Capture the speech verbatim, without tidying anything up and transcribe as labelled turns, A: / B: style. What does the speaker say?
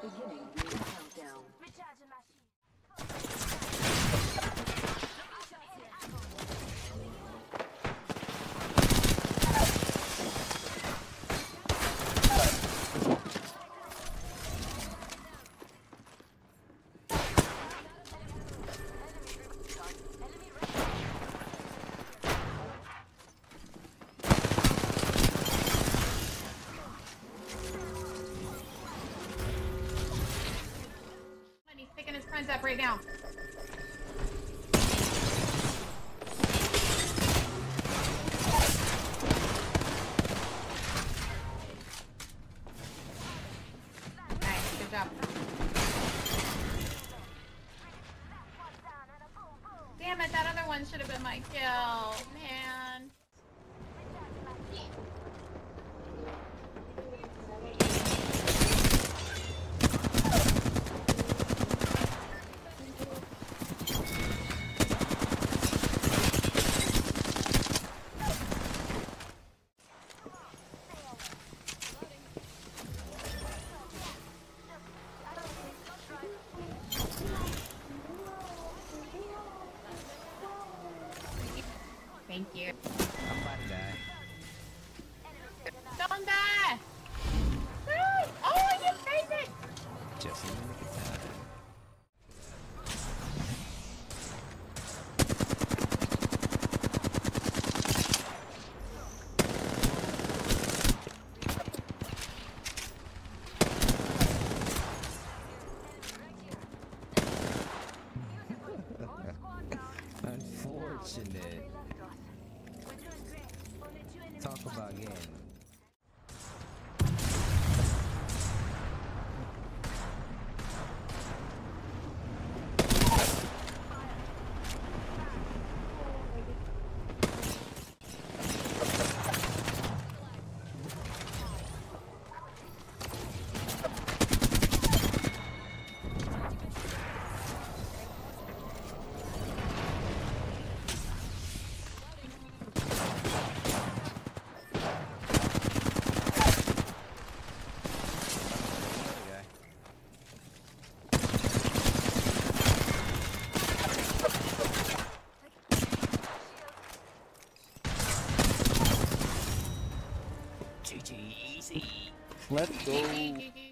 A: Beginning ring countdown.
B: He's picking his friends up right now. Nice, good job. Damn it, that other one should have been my kill, man. Thank you.
C: I'm about to die.
B: Don't die! Woo! Oh, you made it!
C: Just in the nick of time. Unfortunate. Talk about game. G G, easy.
D: Let's go.
B: G G, G G.